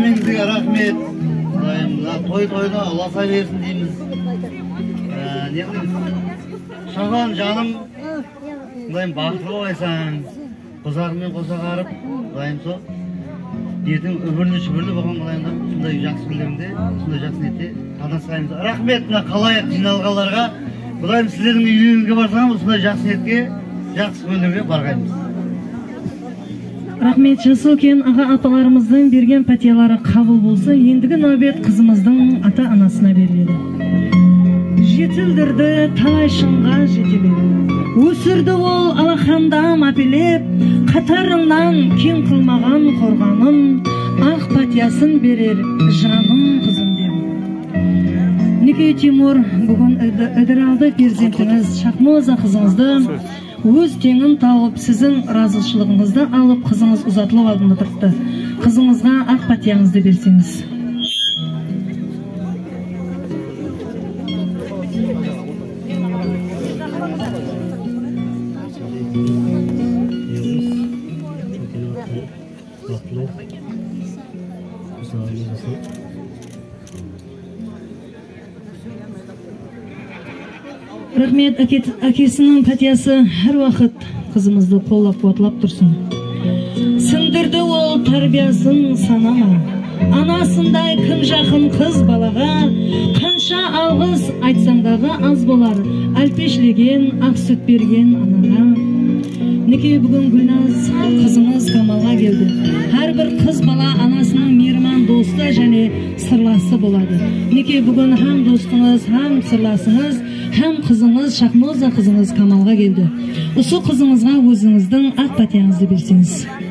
көңіліңізге рахмет. Той-тойға ұласа берсін дейміз. Не қылыңыз? Шаған жаным, бақытлы болайсаң, қосағымен қоса қарып, сол ертең үбірлі-шүбірлі болған болайында, сондай жақсы күндерінде, сондай жақсы ниетте қадасқаймыз. Рахмет мына қалайық жиналғаларға. Құдайым сіздердің үйлеріңізге барсаңыз, сондай жақсы ниетке, жақсы күндерге барғаймыз. Рахмет, Жасылкен аға апаларымыздың берген пәтиялары қабыл болса, ендігі нәубет қызымыздың ата-анасына беріледі. Жетілдірді талай шыңға жетеледі. Өсірді ол алақандам апелеп, қатарыңнан кем қылмаған қорғаным, ақ пәтиясын берер жаным қызым деп. Неке Тимур, бүгін үдіралды перзентіңіз Шахмоза қызыңызды өз теңін тауып, сіздің разышылығыңызды алып, қызыңыз ұзатылып алдында тұрыпты. Қызыңызға ақ пәтияңызды берсеңіз. Рахмет, әкесінің пәтиясы әр уақыт қызымызды қоллап қуатлап тұрсын. Сіңдірді ол тәрбиясын санама, анасындай кім жақын қыз балаға, қанша алғыс айтсаңдағы аз болар, әлпешлеген ақ сүт берген анаға. Неке бүгін Гүлназ қызыңыз Камалға келді. Әрбір қыз бала анасының мейірман досты және сырласы болады. Неке бүгін һәм достыңыз, һәм сырласыңыз, һәм қызыңыз Шахмоза қызыңыз Камалға келді. Осы қызыңызға өзіңіздің ақ пәтияңызды берсеңіз.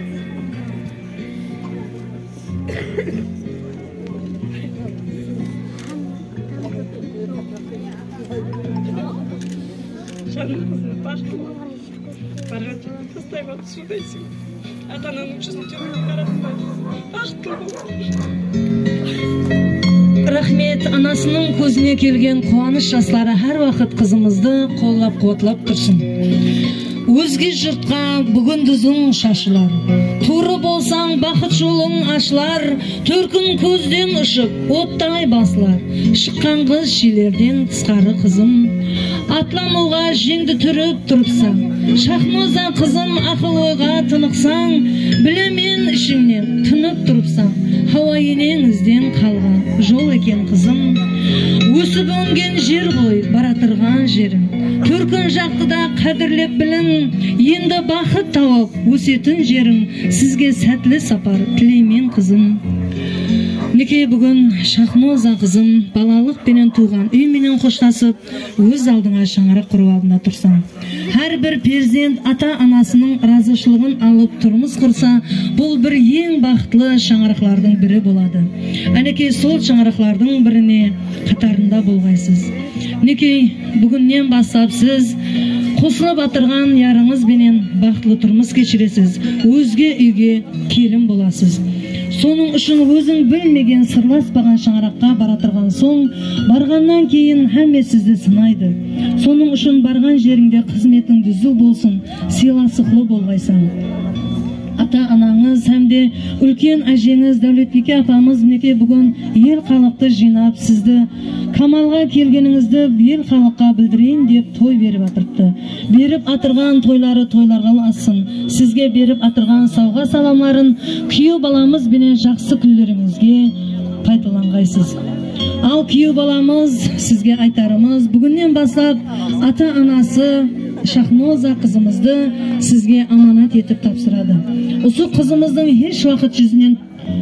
Рахмет, анасының көзіне келген қуаныш жастары әр уақыт қызымызды қоллап қуатлап тұрсын. Өзге жұртқа бүгін дүзің шашылар, туры болсаң бақыт жолың ашылар, төркін көзден ұшып оттай басылар, шыққан қыз шилерден тысқары қызым. Атламуға жеңді түріп тұрыпсаң, Шахмоза қызым ақыл ойға тынықсаң, білемен ішіңнен тынып тұрыпсаң, Хауа енеңізден қалған жол екен қызым. Өсіп өнген жер ғой баратырған жерің, төркін жақтыда қадірлеп білін, енді бақыт тауып өсетін жерің, сізге сәтлі сапар тілеймен қызым. Неке бүгін Шахмоза қызым балалық пенен туған үйменен қоштасып, өз алдыңа шаңырақ құру алдында тұрсаң. Әрбір перзент ата-анасының разышылығын алып тұрмыс құрса, бұл бір ең бақытлы шаңырақлардың бірі болады. Әнеке сол шаңырақлардың біріне қатарында болғайсыз. Неке бүгіннен бастап сіз қосылып атырған ярыңыз бенен бақытлы тұрмыс кешіресіз, өзге үйге келін боласыз. Соның үшін өзің білмеген сырласпаған шаңыраққа баратырған соң, барғаннан кейін әмме сізді сынайды. Соның үшін барған жеріңде қызметің дүзу болсын, сыйласықлы болғайсың. Ата-анаңыз әмде үлкен әжеңіз Дәулетбике апамыз неке бүгін ел халықты жинап, сізді Камалға келгеніңізді ел халыққа білдірейін деп той беріп атырыпты. Беріп атырған тойлары тойларға ұласын, сізге беріп атырған сауға саламларын күйеу баламыз бенен жақсы күндеріңізге пайдаланғайсыз. Ал күйеу баламыз сізге айтарымыз, бүгіннен бастап ата-анасы Шахмоза қызымызды сізге аманат етіп тапсырады. Осы қызымыздың еш уақыт жүзінен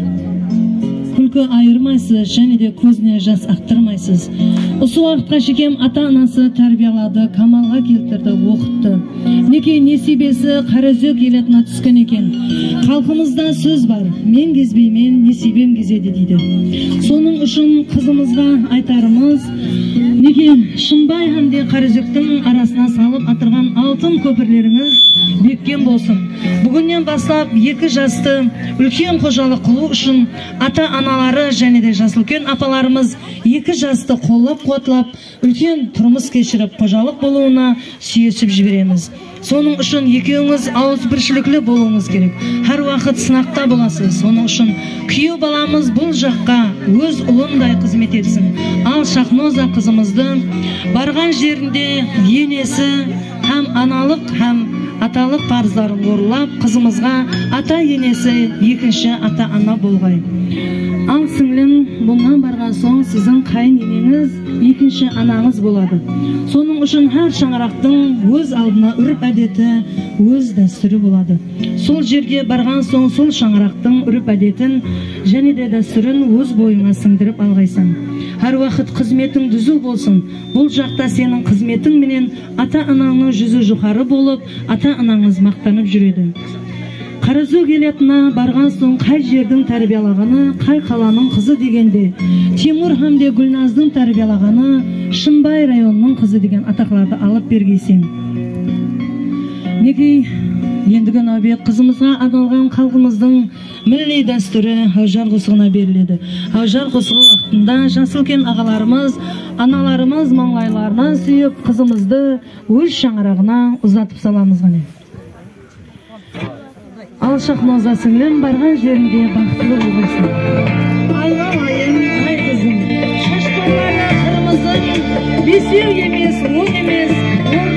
күлкі айырмайсыз, және де көзіне жас ақтырмайсыз. Осы уақытқа шекем ата-анасы тәрбиялады, Камалға келтірді, оқытты. Неке несібесі қарызөк елетіне түскен екен. Халқымызда сөз бар, мен кезбеймен несібем кезеді дейді. Соның үшін қызымызға айтарымыз, неке шынбай әмде қарызөктің арасына салып атырған алтын көпірлеріңіз беккен болсын. Бүгіннен бастап екі жасты үлкен қожалық қылу үшін ата-аналары және де Жасылкен апаларымыз екі жасты қоллап кубатлап, үлкен турмуш кечирип, кожалык болууна сүйөсүп жиберемиз. Сонун үчүн экөөңүз ауыз бирчиликтүү болууңуз керек. Ар вакыт сынакта боласыз. Сонун үчүн күйөө баламыз бул жакка өз улундай кызмет этсин. Ал Шахноза кызымызды барган жеринде энеси һәм аналык һәм аталык парыздарын орулап, кызымызга ата энеси экинчи ата ана болгай. Ал сиңлим bundan барган соң сиздин кайын энеңиз экинчи анаңыз болады. Сонун үчүн һәр шаңарактын өз алдына үрүп адети, өз дәстүрү болады. Сол жерге барган соң сол шаңарактын үрүп адетин және де дәстүрүн өз боюңа сиңдирип алгайсың. Һәр вакыт кызметиң түзүү болсун. Бул жакта сенин кызметиң менен ата анаңдын жүзү жухары болуп, ата анаңыз мактанып жүрөдү. Каразуу келетина барган соң кай жердин тарбиялаганы, кай каланын кызы дегенде, Тимур һәмде Гүлназдын тарбиялаганы, Шынбай районунун кызы деген атакларды алып бергейсиң. Неге ендігі нәубет кызымызга арналган калгымыздын милли дәстүрү Аужар кусугуна берилди. Аужар кусугу вактында жасылкен агаларымыз, аналарымыз маңлайларынан сүйүп кызымызды өз шаңырагына узатып саламыз гана. Ал Шахноза сиңлим барган жеринде бактылуу болсун. Айналайын, ай кызым, шаштарлары кырмызы, бесеу эмес, он эмес,